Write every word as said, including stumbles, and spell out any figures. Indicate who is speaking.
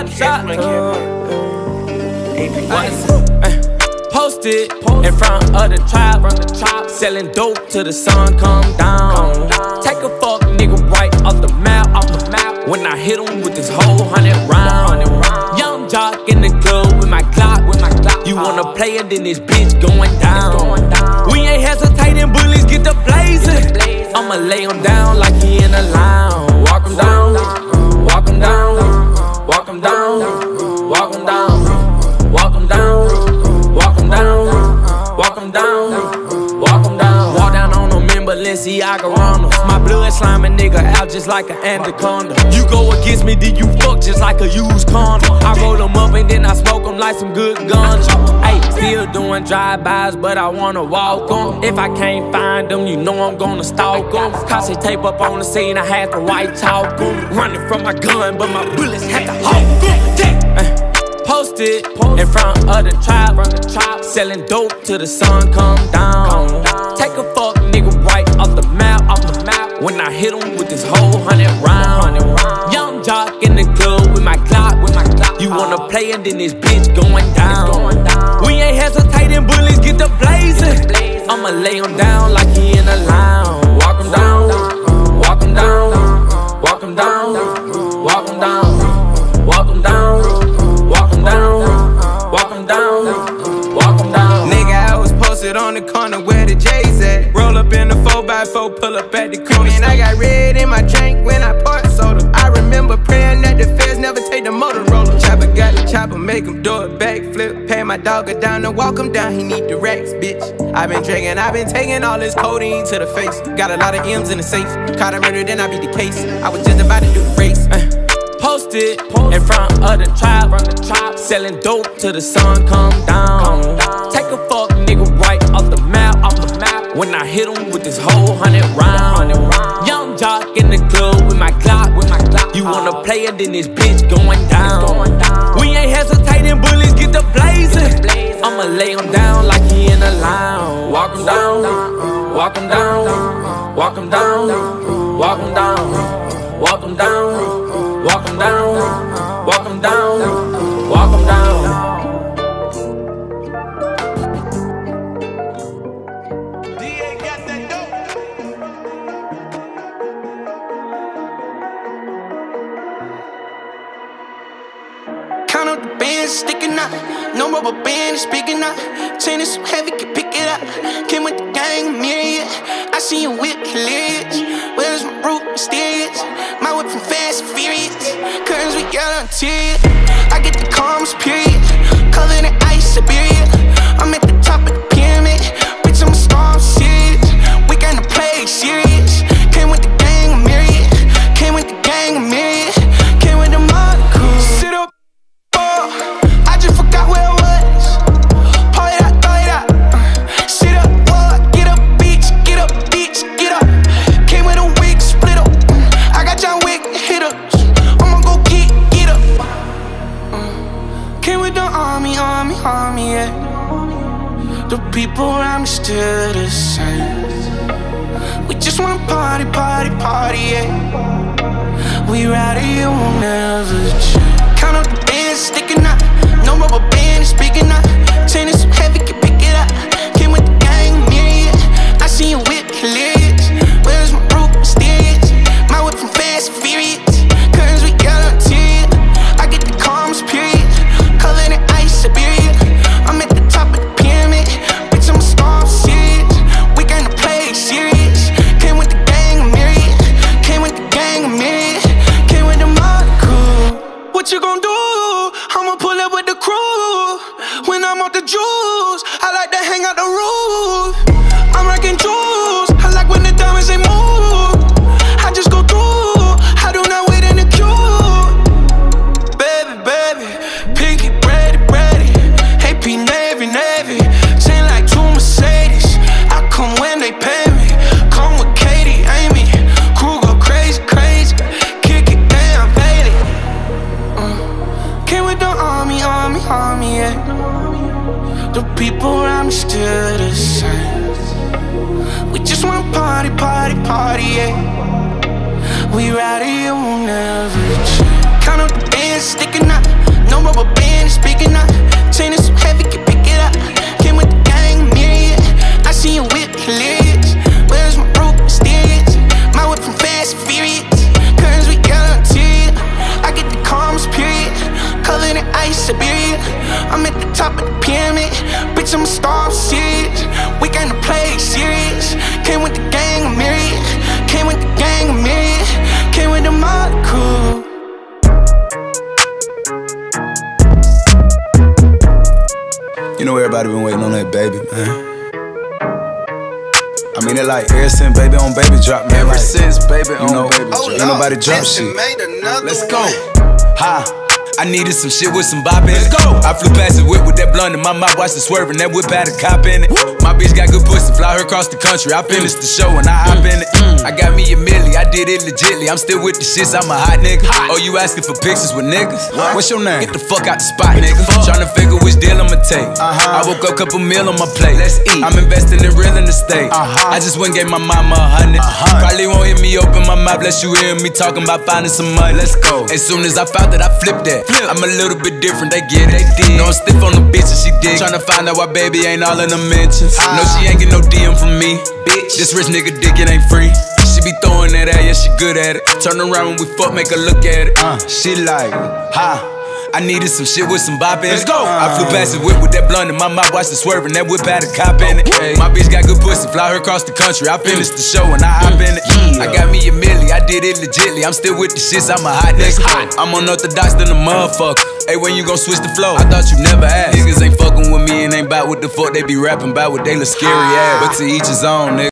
Speaker 1: shot, shot. Posted in front of the trap, selling dope till the sun come down. Take a fuck nigga right off the map, off the map. When I hit him with this whole hundred round. Young jock in the club with my Glock, with my Glock. You wanna play it, then this bitch going down. We ain't hesitating, bullies get the blazing. I'ma lay him down like he in a lounge. Walk him down, walk him down, walk him down, walk him down, walk him down, walk him down, walk him down, walk him down. Walk down on them in Balenciaga Ronalds. My blood slime a nigga out just like an anaconda. You go against me, then you fuck just like a used condom. I roll them up and then I smoke them like some good guns. Hey, still doing drive-bys, but I wanna walk them. If I can't find them, you know I'm gonna stalk them. Cause tape up on the scene, I had to white talk them. Running from my gun, but my bullets had to hold them. Posted in front of the trap, selling dope till the sun come down. Take a fuck nigga right off the map, off the map. When I hit him with this whole hundred round. Young jock in the club with my Glock, with my Glock. You wanna play it, then this bitch going down. We ain't hesitating, bullies get the blazing. I'ma lay him down like he in a lounge. Walk him down, walk him down, walk him down, walk him down, walk him down. Walk him down, walk him down, walk him down. Nigga, I was posted on the corner where the J's at. Roll up in the four by four, pull up at the corner. And I got red in my drink when I poured soda. I remember praying that the feds never take the Motorola. Chopper got the chopper, make him do a backflip. Pay my dog a down and walk him down, he need the racks, bitch. I been drinking, I been taking all this codeine to the face. Got a lot of M's in the safe. Caught a murder, then I beat the case. I was just about to do the race. Posted in front of the trap, selling dope till the sun come down. Take a fuck nigga right off the map, off the map. When I hit him with this whole hundred round. Young jock in the club with my Glock, with my Glock. You wanna play it, then this bitch going down. We ain't hesitating, bullies get the blazing. I'ma lay him down like he in a lounge. Walk him down, walk him down, walk him down, walk him down, walk him down. Walk him down, walk him down, walk him down. D A got that dope. Count up the bands sticking out. No rubber band is big enough. Chain is so heavy, can pick it up. Came with the gang, myriad. I see you whip hilarious. Where's my root mysterious? My whip from fast and furious. Curtains we got on tear. I get the calmest period. Covered in ice, Siberia. I'm at the top of the pyramid. Bitch, I'm a star, I'm serious. We got to play serious. Came with the gang, a myriad. Came with the gang, a myriad. Came with the mother crew. Sit up, oh, I just forgot where I was. Pour it out, throw it out. Sit up, oh, get up, bitch, get up, bitch, get up. Came with a wig, split up. I got John Wick, hit up. I'ma go get, get up. uh, Came with the army, army, army, yeah. The people around me still the same. We just wanna party, party, party, yeah. We ride it, you won't never change. Count up the bands sticking out. No rubber band is big enough. Chain is so heavy, can pick it up. Came with the gang, myriad. I see you whip hilarious. Where's my root mysterious? My whip from fast and furious. Curtains we got on tear. I get the calmest period. Covered in ice, Siberia. I'm at the top of the pyramid. Bitch, I'm a star, I'm serious. We gonna play serious. Came with the gang, a myriad. Came with the gang, a myriad. Came with the mother crew. What you gon' do? I'ma pull up with the crew. When I'm off the juice, I like to hang out the roof. I'm rocking jewels. I like when the diamonds they move. I just go through. I do not wait in the queue. Baby, baby, pinky, ready, ready. A P Navy, Navy. Chain like two Mercedes. I come when they pay me. Come with Katie, Amy. Crew go crazy, crazy. Kick it down, Bailey. uh, Came with the army, army, army, yeah. The people around me still the same. We just wanna party, party, party, yeah. We ride it, it won't never change. Count up the bands sticking out.
Speaker 2: on rubber band, speaking up. Chain is so heavy, can pick it up. Came with the gang, myriad. I see you whip, hilarious. Where's my rope, mysterious? My whip from Fast and Furious. Curtains we yellow interior. I get the calmest period. Covered in ice, Siberia. I'm at the top of the pyramid. Bitch, I'm a star, I'm serious. We came to play serious. Came with the gang, a myriad. Came with the gang, a myriad. Came with the mod crew.
Speaker 3: You know everybody been waiting on that baby, man. I mean it like ever since baby on baby drop, man. Ever like, since baby on know, baby drop. Ain't nobody drop shit. Let's go. Ha. I needed some shit with some bop in it. Let's go. I flew past the whip with that blunt in my mouth, watched it swerving. That whip had a cop in it. My bitch got good pussy, fly her across the country. I finished the show and I hop in it. I got me a milli, I did it legitly. I'm still with the shits, I'm a hot nigga. Oh, you asking for pictures with niggas? What's your name? Get the fuck out the spot, nigga. Tryna figure which deal I'ma take. I woke up, couple meal on my plate. Let's eat. I'm investing in real estate. I just went and gave my mama a hundred. Probably won't hear me open my mouth, unless you hear me talking about finding some money. Let's go. As soon as I found that, I flipped that. I'm a little bit different, they get it. They did. No, I'm stiff on the bitch and she dig. Tryna find out why baby ain't all in the mentions. Ah. No, she ain't get no D M from me. Bitch, this rich nigga dick, it ain't free. She be throwing that at, yeah, she good at it. Turn around when we fuck, make her look at it. Uh, she like, ha. I needed some shit with some bop in it. Let's go. I flew past the whip with that blunt in my mouth, watched it swerving. That whip had a cop in it. Okay. My bitch got good pussy, fly her across the country. I finished the show and I hop in it. Yeah. I got me a milli, I did it legitly. I'm still with the shits, I'm a hot nigga. I'm unorthodox than a motherfucker. Hey, when you gon' switch the flow? I thought you never asked. Niggas ain't fucking with me and ain't bout what the fuck they be rapping about with they little scary ass. But to each his own, nigga.